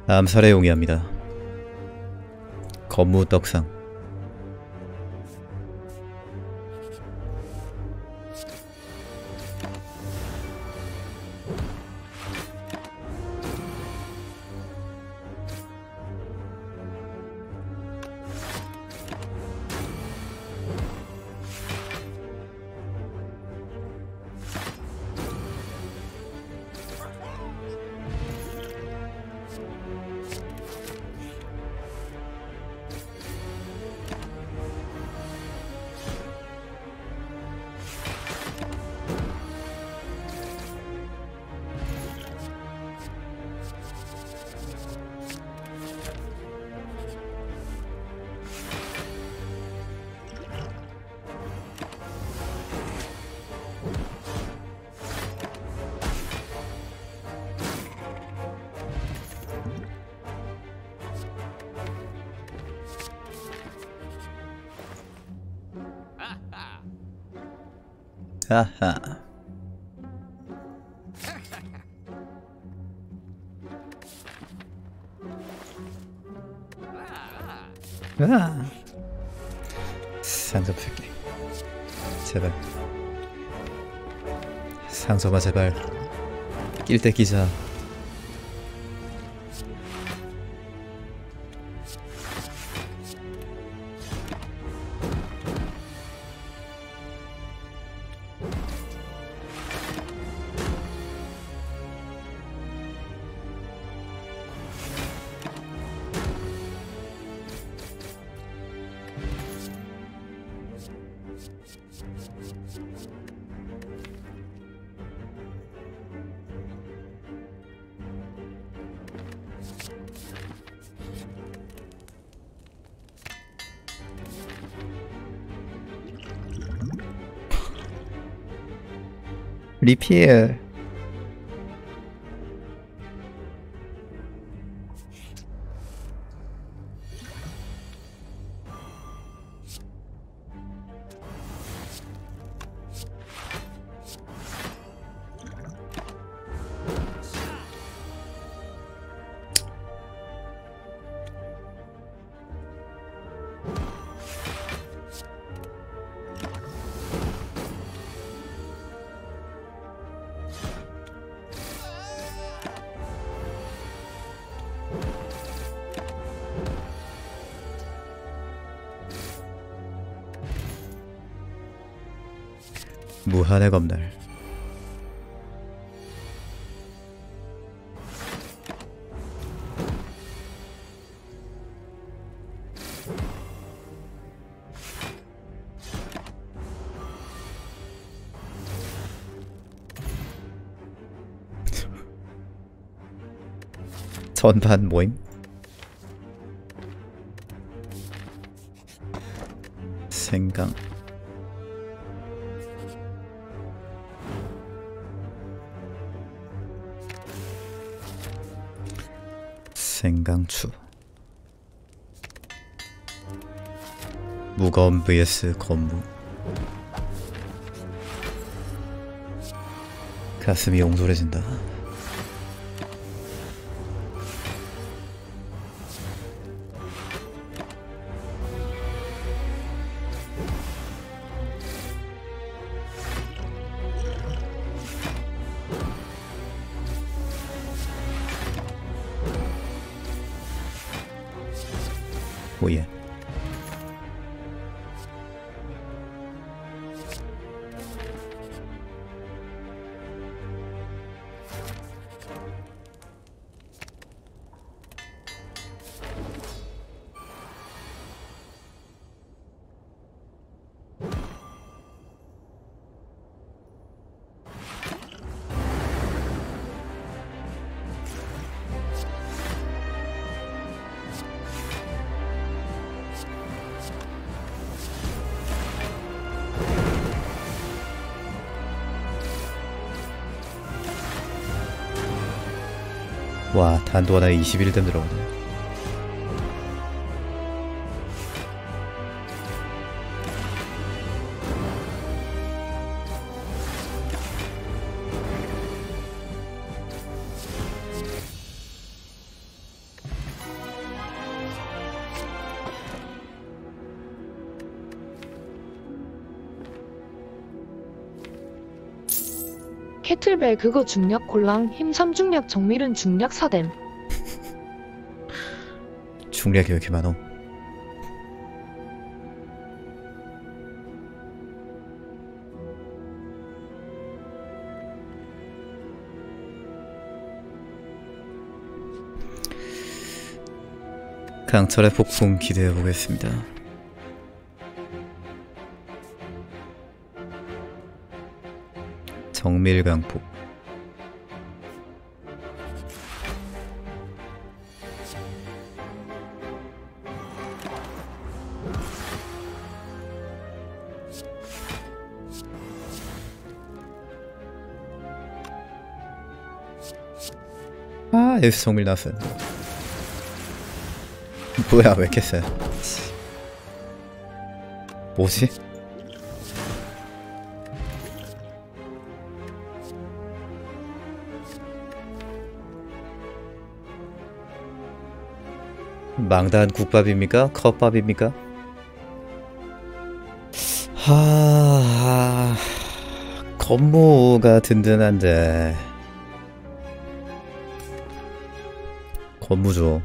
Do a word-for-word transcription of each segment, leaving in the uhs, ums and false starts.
암살에 용이합니다. 거무떡상. 하하. 으아. 상점 새끼. 제발. 상점아 제발. 낄 때 끼자. 리필. 무한의 검날. 전반 모임? 생강. 생강추. 무거운 vs 건무. 가슴이 옹졸해진다. 오예. 와, 단도 하나에 이십일 댐 들어오네. 캐틀벨 그거 중력 콜랑 힘 삼 중력 정밀은 중력 사댐. 중력이 왜 이렇게 많어? 강철의 폭풍 기대해보겠습니다. 정밀강폭. 아, 여기서 정밀 나왔어요. 뭐야, 왜 이렇게 세? 뭐지? 망단 국밥입니까? 컵밥입니까? 하... 건무가 든든한데 건무죠.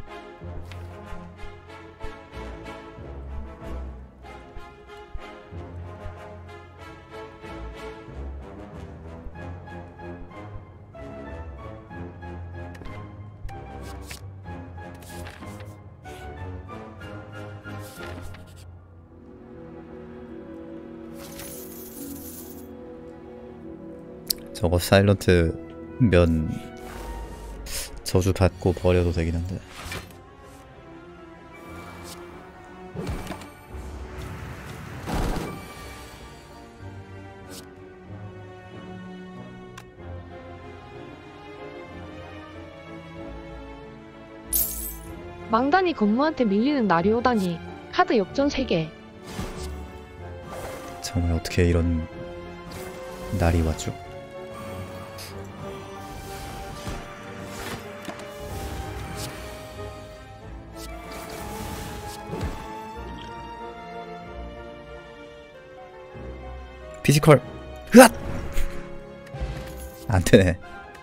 저거 사일런트 면 저주 받고 버려도 되긴 한데. 망단이 건무한테 밀리는 날이 오다니. 카드 역전 세 개. 정말 어떻게 이런 날이 왔죠? 피지컬! 으앗! 안 되네.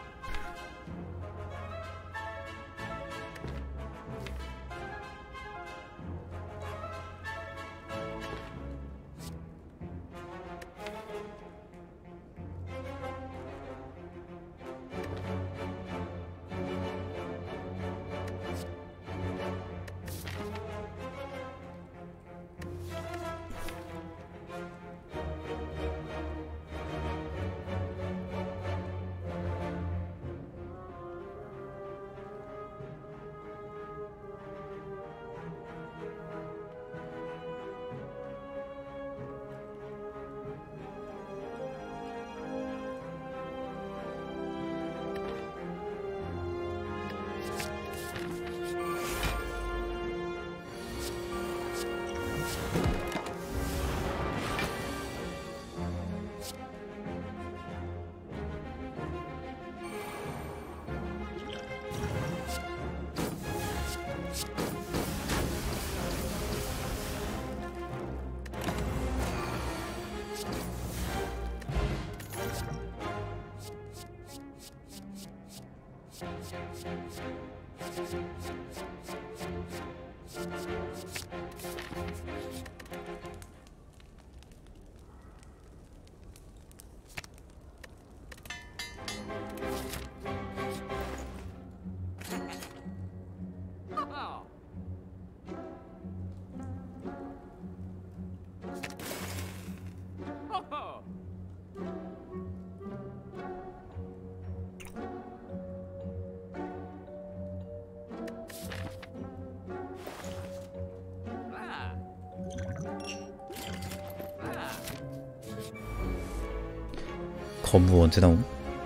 거무 언제 나옴?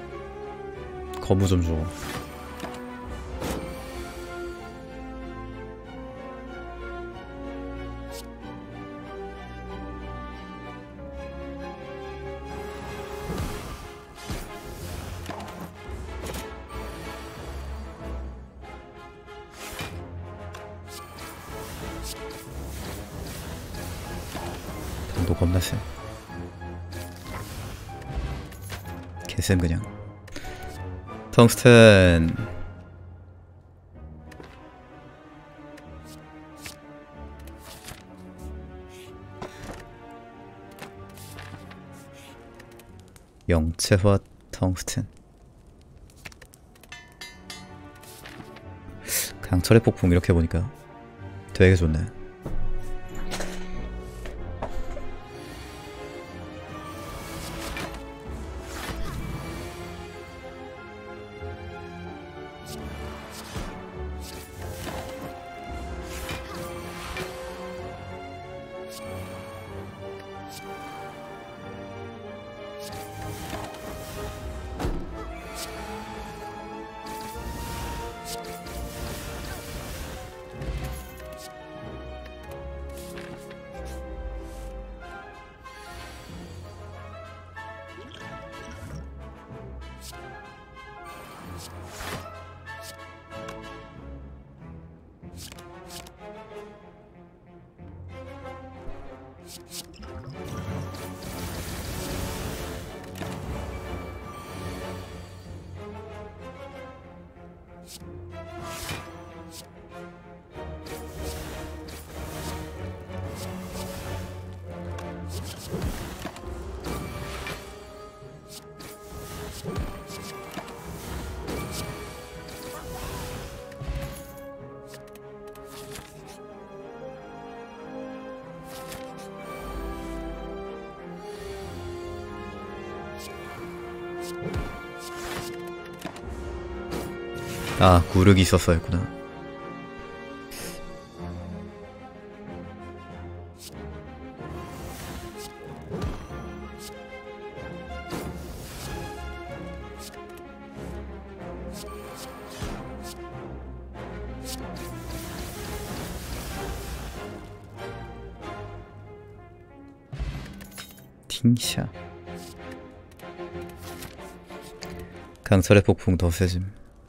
거무 좀 줘. 당도 겁나 세. 개쌤 그냥. 텅스텐. 영체화 텅스텐. 강철의 폭풍 이렇게 보니까 되게 좋네. 아, 구르기 있었어야 했구나. 팅샤. 강철의 폭풍 더 세짐.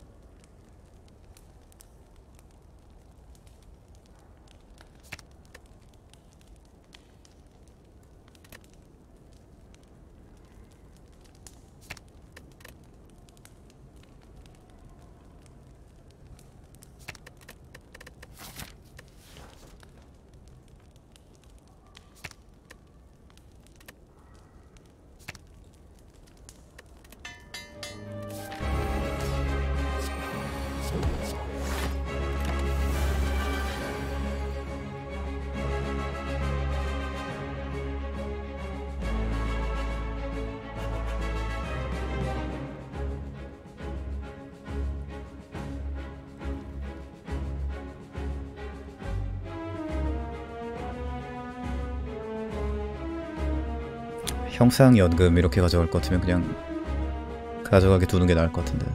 형상연금 이렇게 가져갈 것 같으면 그냥 가져가게 두는 게 나을 것 같은데.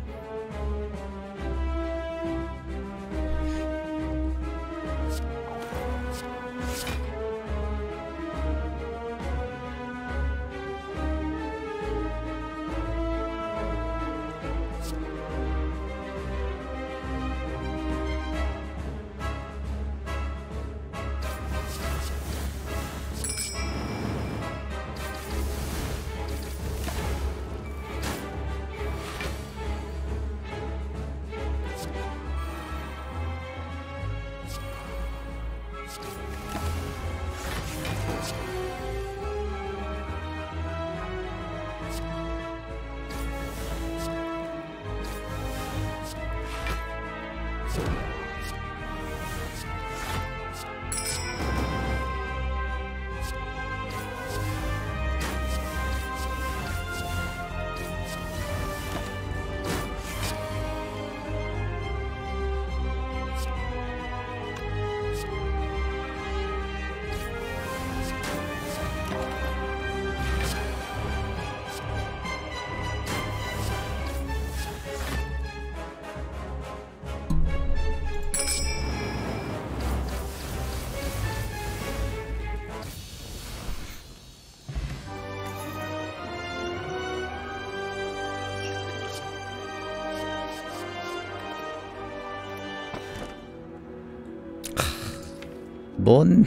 뭔...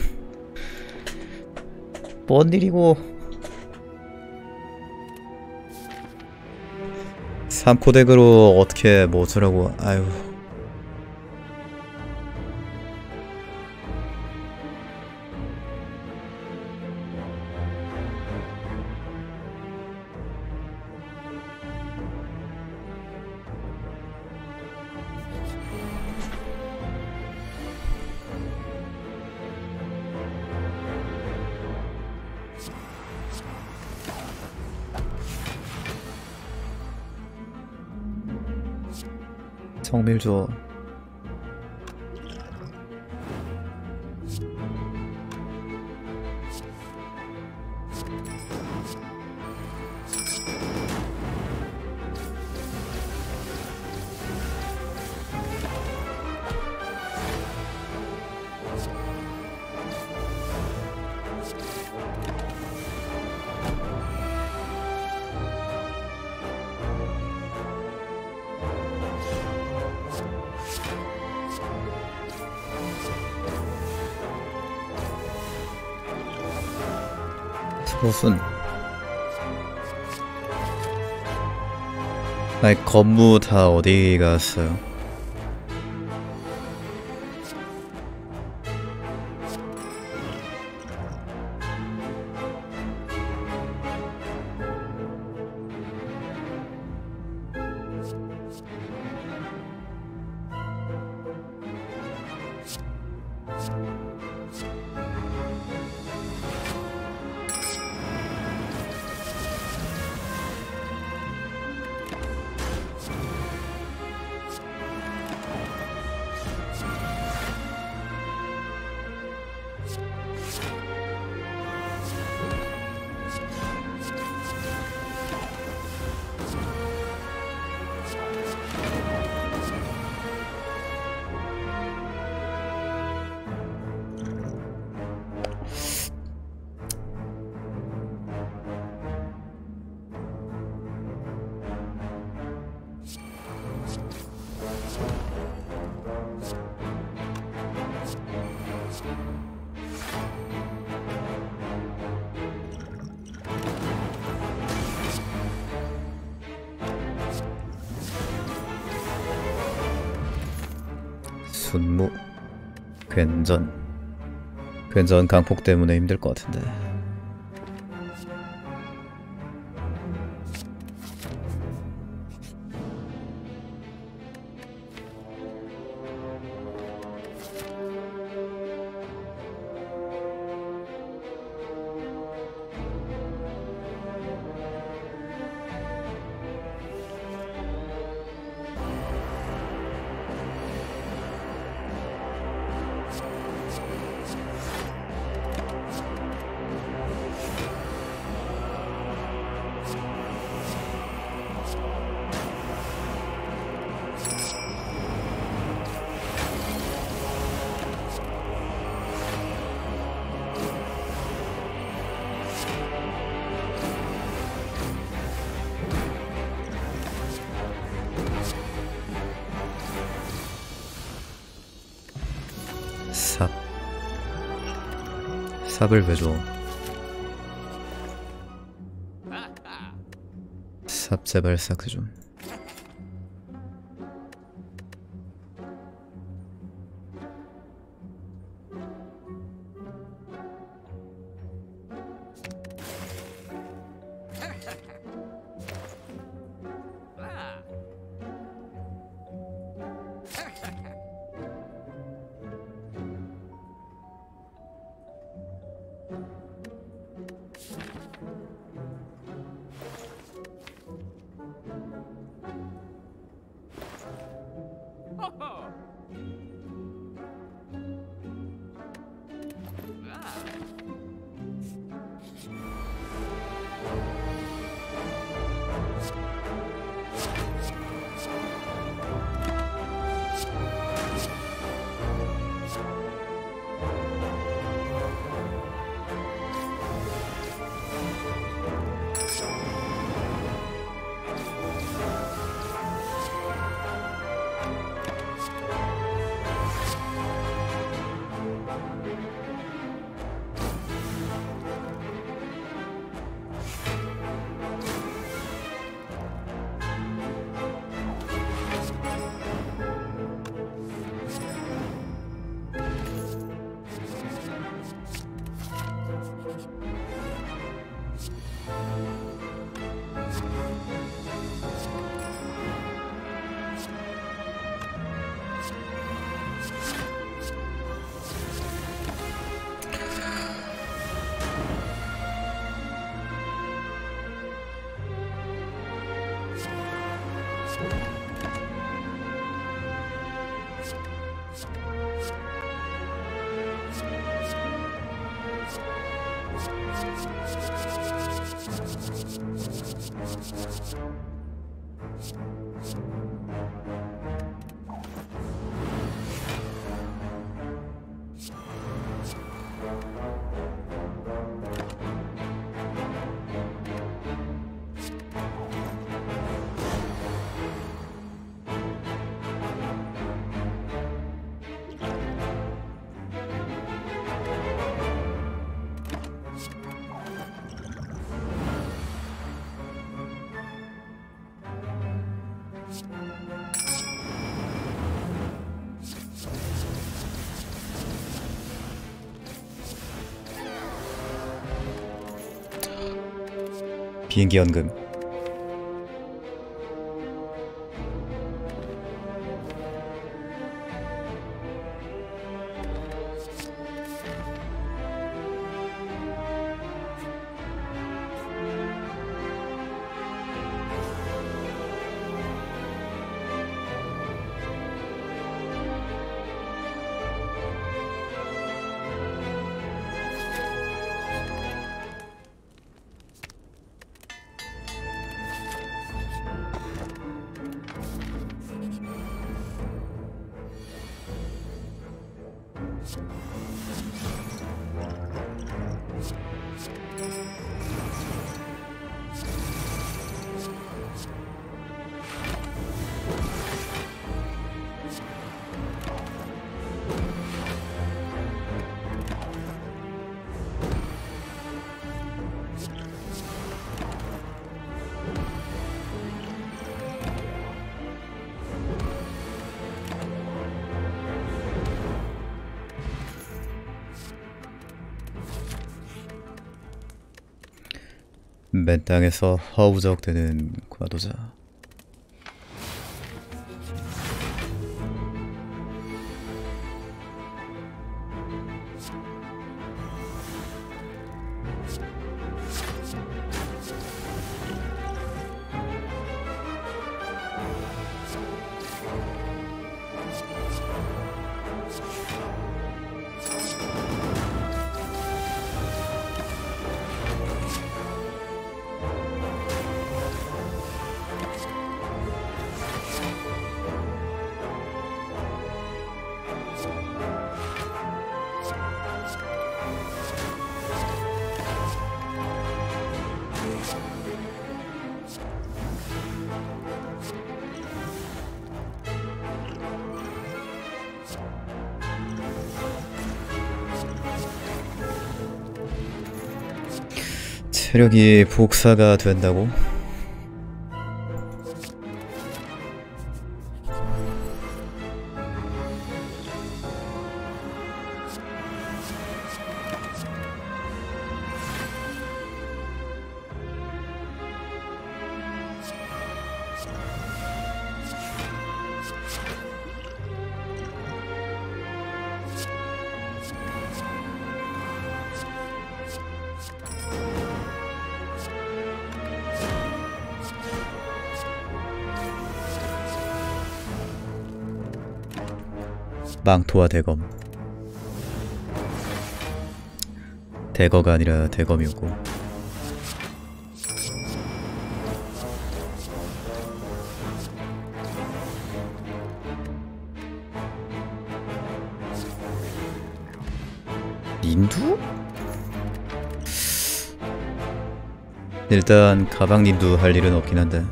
뭔 일이고 삼 코 덱으로 어떻게 뭐 어쩌라고. 아유. 성밀 줘. 서순. 아니 건무 다 어디 갔어요? 순무. 괜전. 괜전 강폭 때문에 힘들 것 같은데. 삽. 삽을 왜 줘? 삽 제발 싹스 좀. 비행기 연금. 맨 땅에서 허우적대는 과도자. 체력이 복사가 된다고? 망토와 대검. 대거가 아니라 대검이었고. 닌두? 일단 가방 닌두 할 일은 없긴 한데.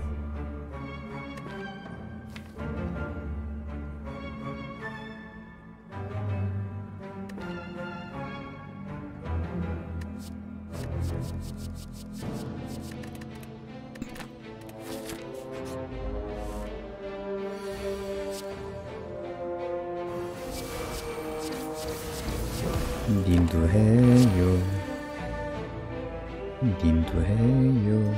님도 해요. 님도 해요.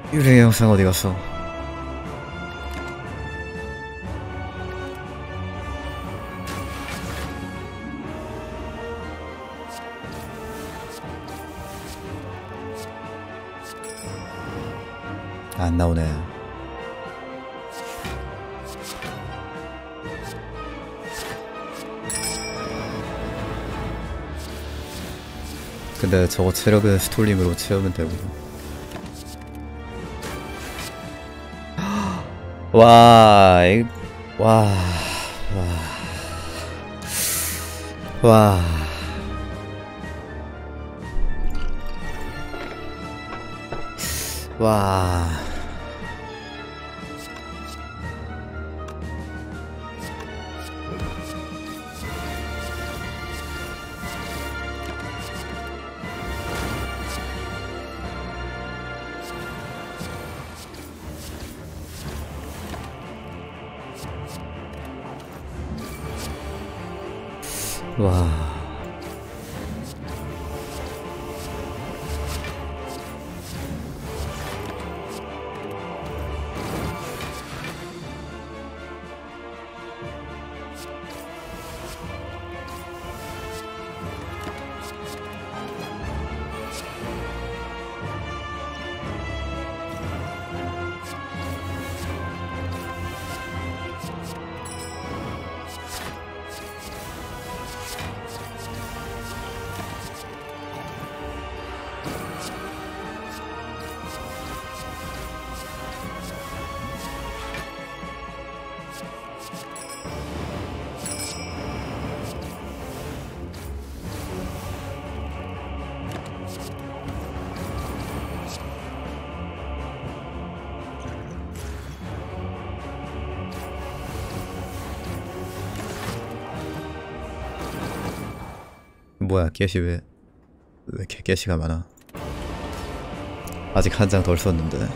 유래 영상 어디 갔어? 안 나오네. 근데 저거 체력은 스톨링으로 채우면 되고. 와, 이, 와, 와, 와. 와. 와. 뭐야, 깨시 왜, 왜 이렇게 깨시가 많아? 아직 한 장 덜 썼는데.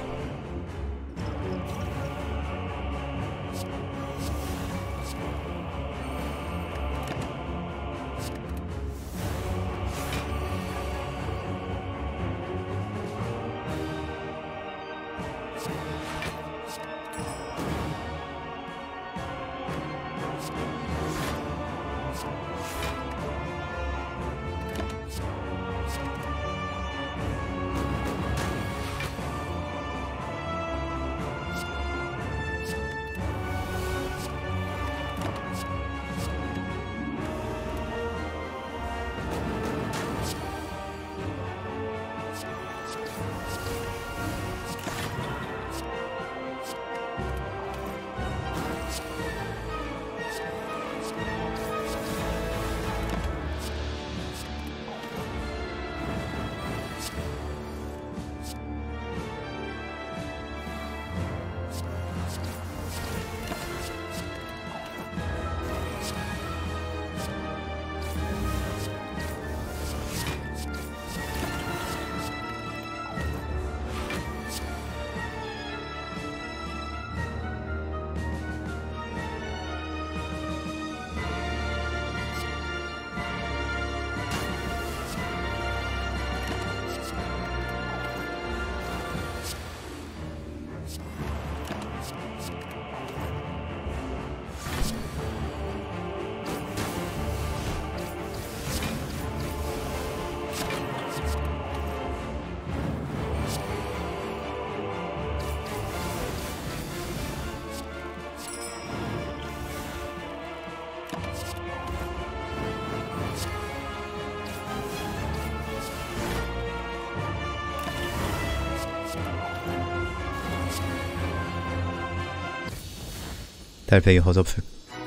달팽이 허접색.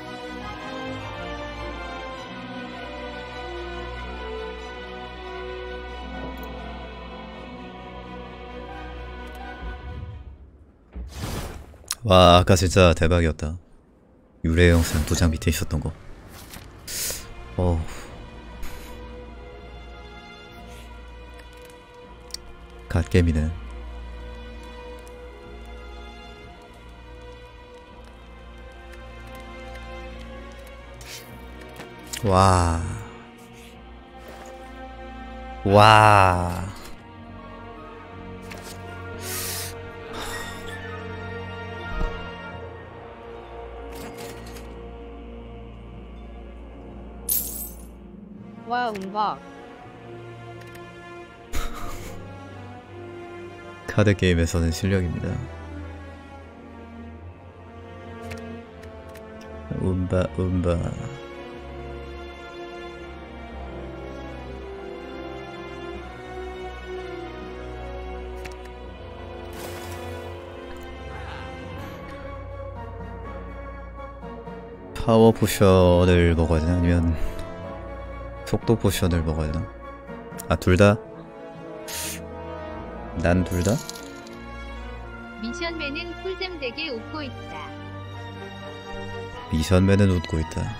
와, 아까 진짜 대박이었다. 유래 영상 두 장 밑에 있었던 거. 어. 갓겜이네. 와. 와. 와 음박. 카드 게임에서는 실력입니다. 음바 음바. 파워 포션을 먹어야 되나? 아니면 속도 포션을 먹어야 되나? 아, 둘 다? 난 둘 다? 미션맨은 꿀잼되게 웃고 있다. 미션맨은 웃고 있다.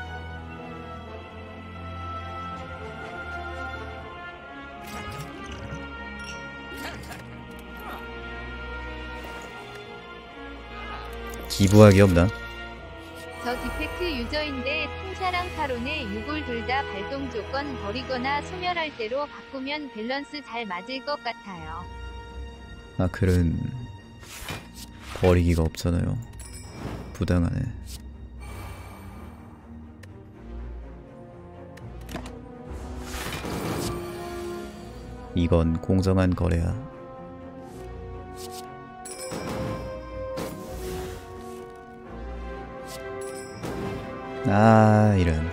기부하기 없나? 저 디펙트 유저인데 탕샤랑 타론의 유골 둘 다 발동 조건 버리거나 소멸할 때로 바꾸면 밸런스 잘 맞을 것 같아요. 아클은 버리기가 없잖아요. 부당하네. 이건 공정한 거래야. 아, 이런.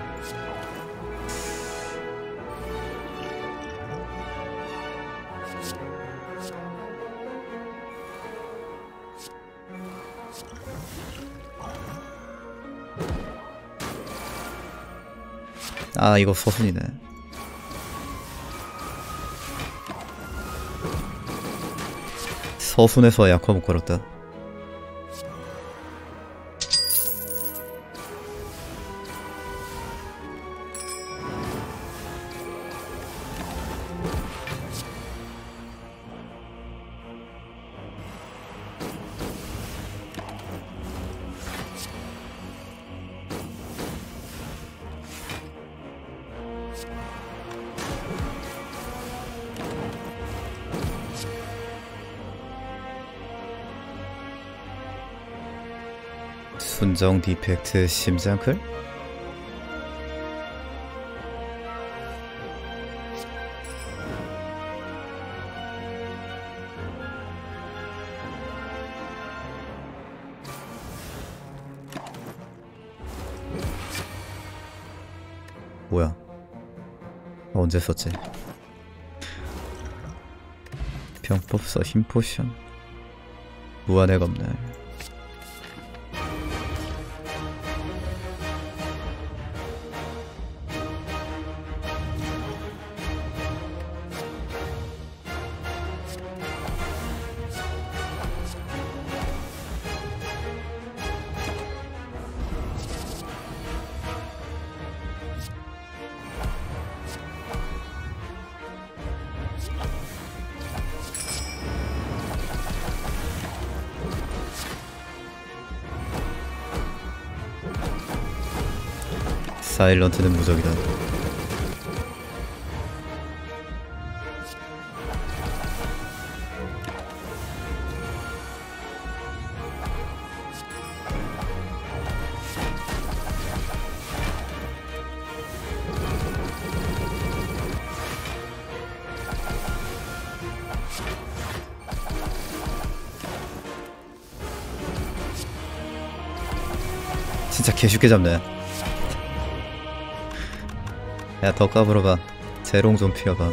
아, 이거 서순이네. 서순에서 약화 못 걸었다. 순정 디펙트 심장클? 뭐야? 언제 썼지? 병법서 힘 포션 무한의 검날. 사일런트는 무적이다. 진짜 개쉽게 잡네. 야, 더 까불어봐. 재롱 좀 피워봐.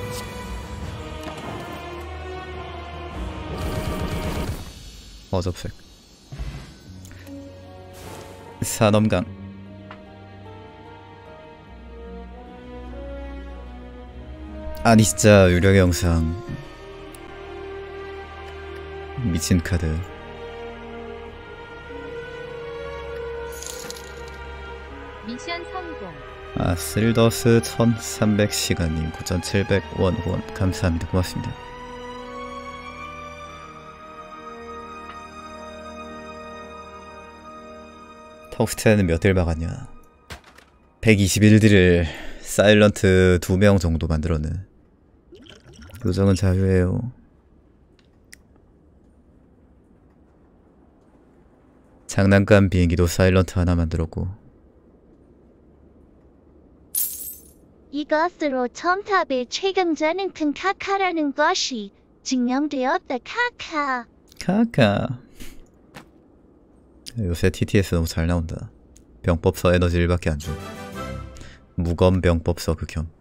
어접색 산엄강. 아니 진짜 유령의 영상 미친 카드. 미션 성공. 아, 쓸더스 천삼백 시간님 구천칠백 원 후원 감사합니다. 고맙습니다. 턱스텐은 몇 딜 박았냐? 백이십일 딜을 사일런트 두 명 정도 만들었네. 요정은 자유예요. 장난감 비행기도 사일런트 하나 만들었고. 이것으로 첨탑의 최강자는 큰 카카라는 것이 증명되었다. 카카. 카카. 요새 티티에스 너무 잘 나온다. 병법서 에너지 일밖에 안 줌. 무검 병법서 극혐.